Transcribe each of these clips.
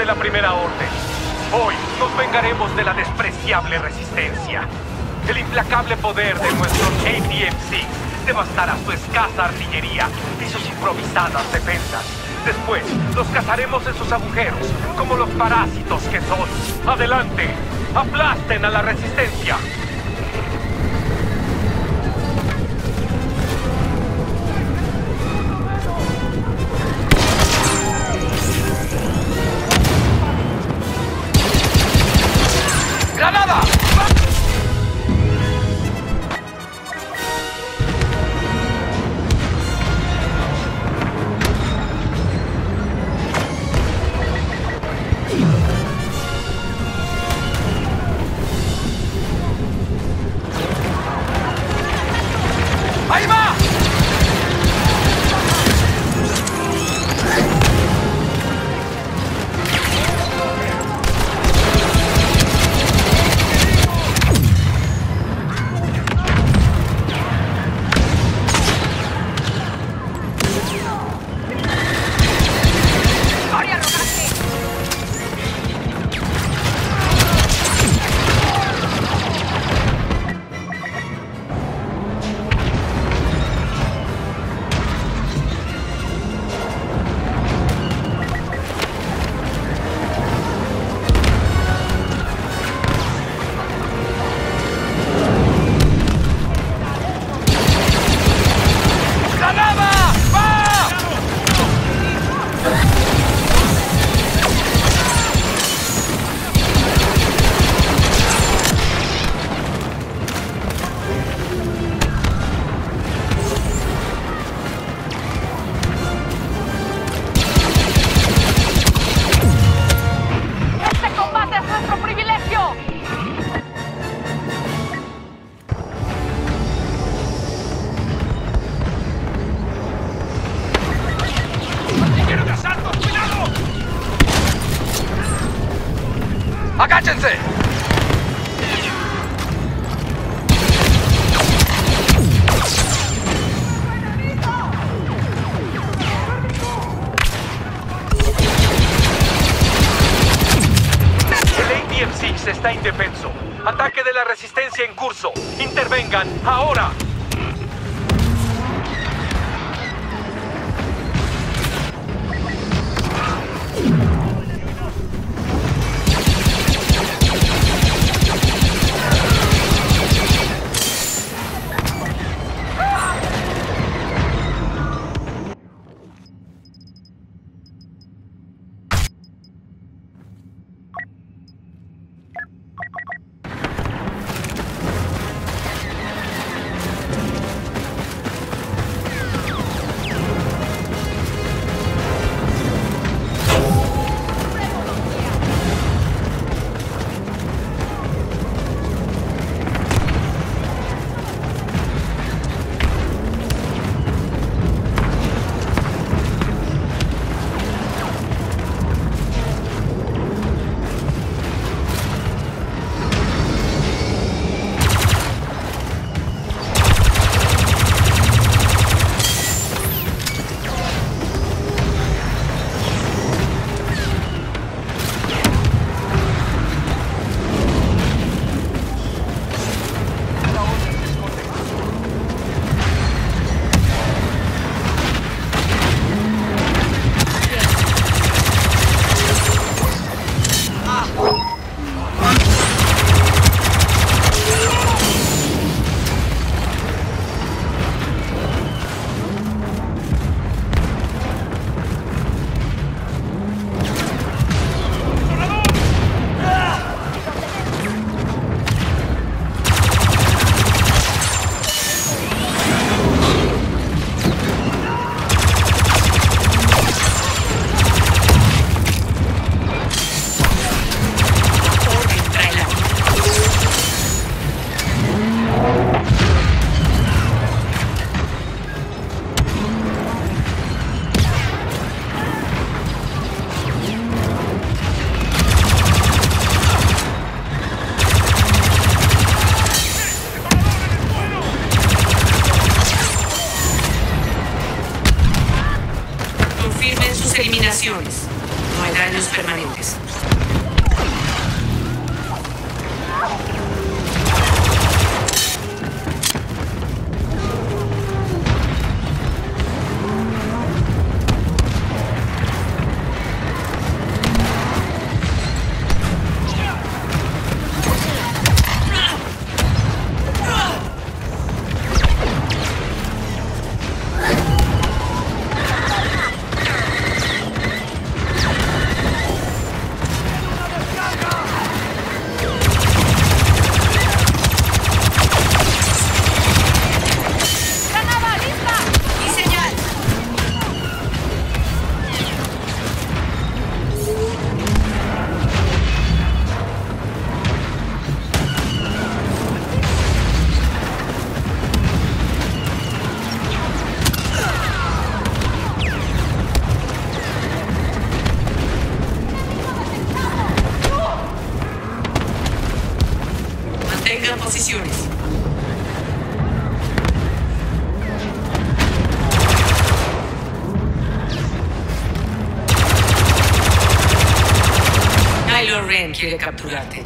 de la Primera Orden. Hoy nos vengaremos de la despreciable resistencia. El implacable poder de nuestros APM-6 devastará su escasa artillería y sus improvisadas defensas. Después, los cazaremos en sus agujeros, como los parásitos que son. ¡Adelante! ¡Aplasten a la resistencia! ¡Granada! ¡Ahí va! ¡Agáchense! El APM-6 está indefenso. Ataque de la resistencia en curso. Intervengan ahora. Eliminaciones. No hay daño daños permanentes. Mantengan posiciones. Kylo Ren quiere capturarte.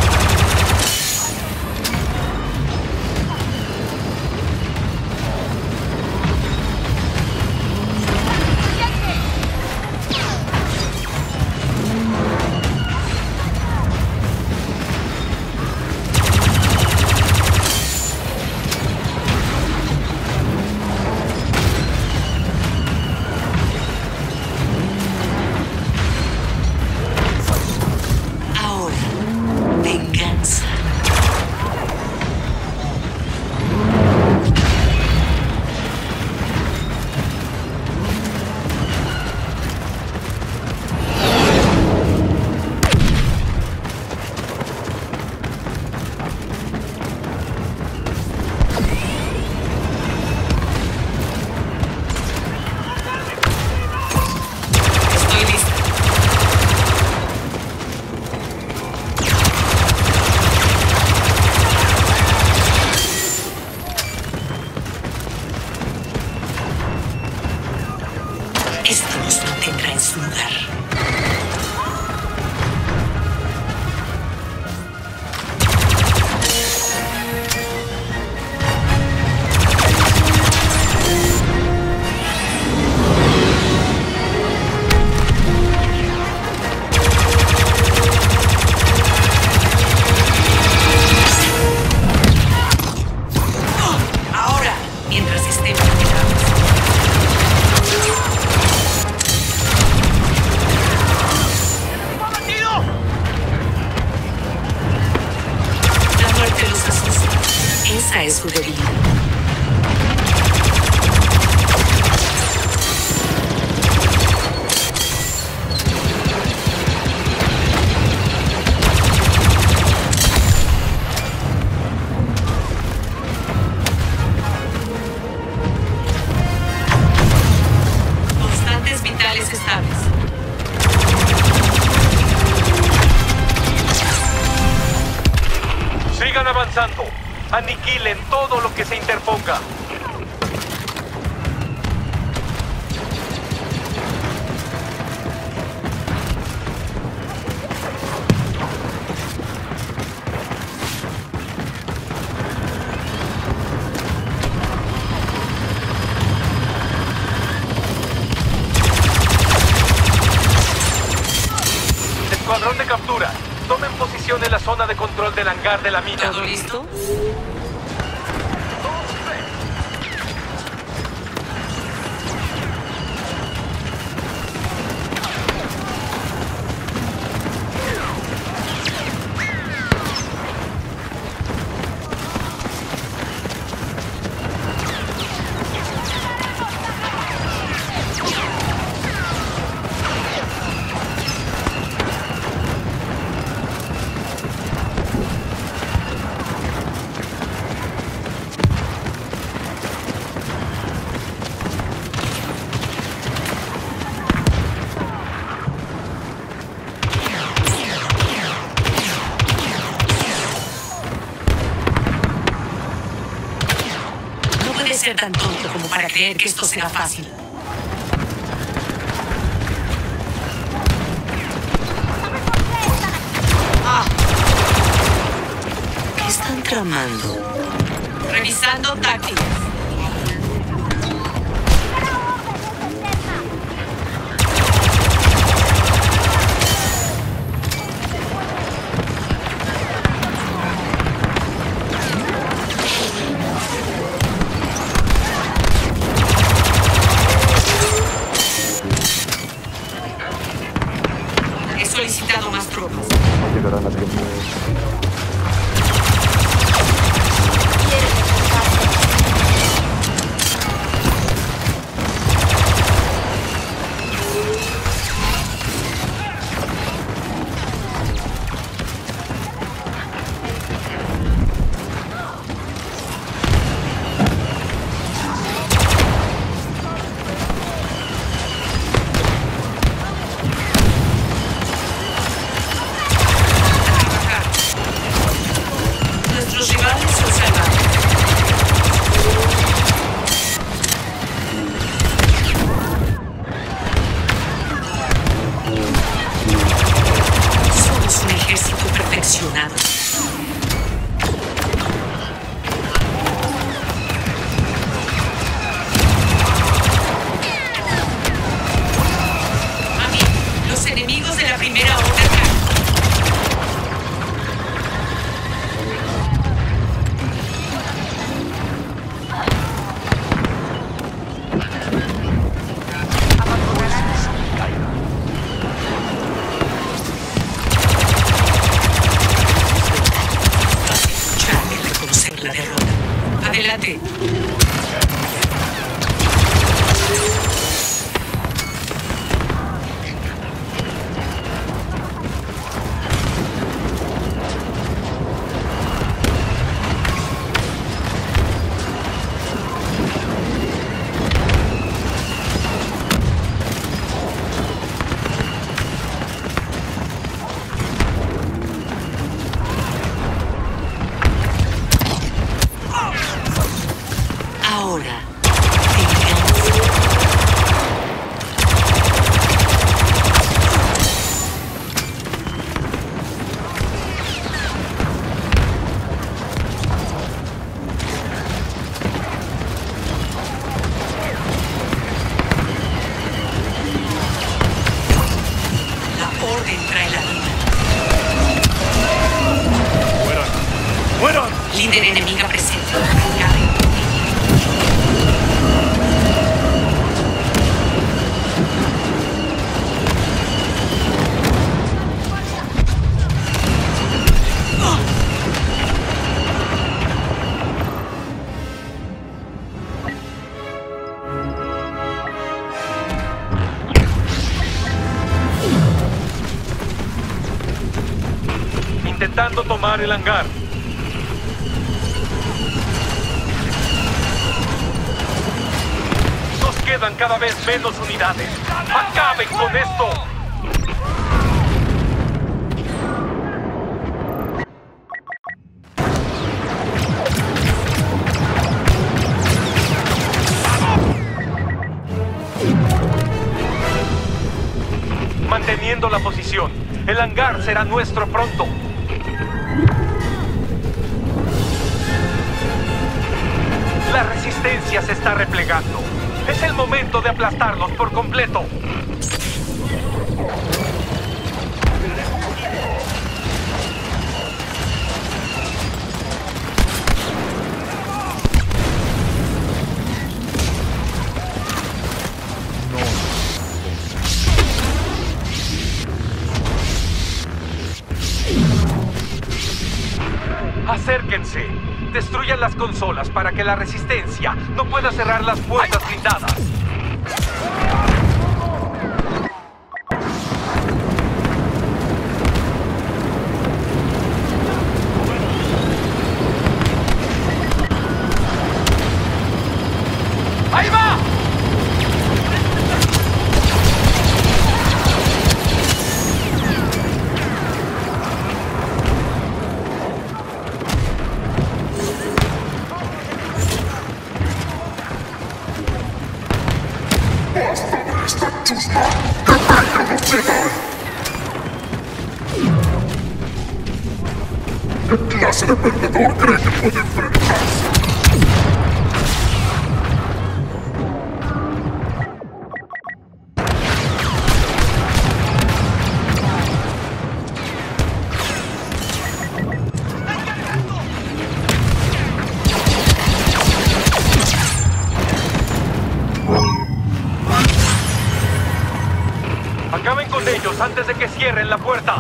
Esto nos mantendrá en su lugar. Ahora, mientras estemos quedados. Esa es su debilidad. Constantes vitales estables. Sigan avanzando. Aniquilen todo lo que se interponga. Escuadrón de captura. Tomen posición en la zona de control del hangar de la mina. ¿Todo listo? puede ser tan tonto como para creer que esto será fácil. tramando? Revisando tácticas. He solicitado más tropas. Llegarán las que Nuestros rivales son salvajes. Somos un ejército perfeccionado. Mami, los enemigos de la primera orden atacan. Escuchar y reconocer la derrota. Adelante. Ahora, venganza. La orden trae la vida. ¡Mueran! Líder enemiga presente. Cabe. Intentando tomar el hangar. Nos quedan cada vez menos unidades. ¡Acaben con esto! Manteniendo la posición. El hangar será nuestro pronto. La resistencia se está replegando. Es el momento de aplastarlos por completo. Acérquense. Destruyan las consolas para que la resistencia no pueda cerrar las puertas blindadas. ¡Ahí va! ¿Qué clase de perdedor cree que puede enfrentarse? Acaben con ellos antes de que cierren la puerta.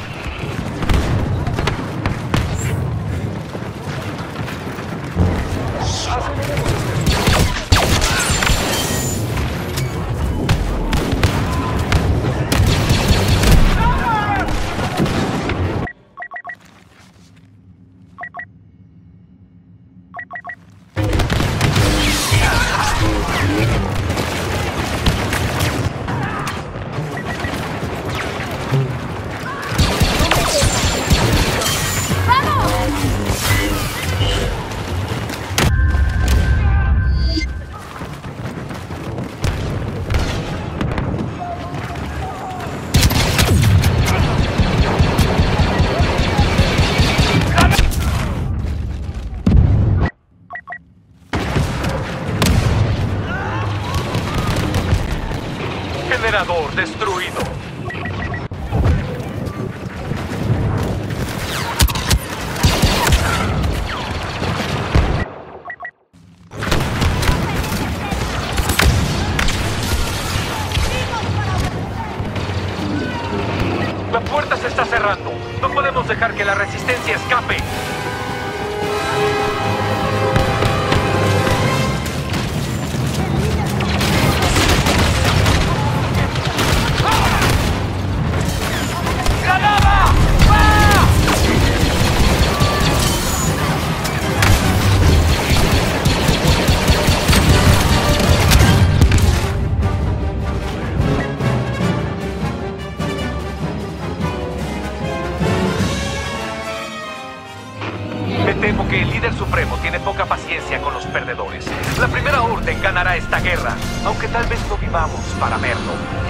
Generador destruido. La puerta se está cerrando. No podemos dejar que la resistencia escape. Me temo que el líder supremo tiene poca paciencia con los perdedores. La Primera Orden ganará esta guerra, aunque tal vez no vivamos para verlo.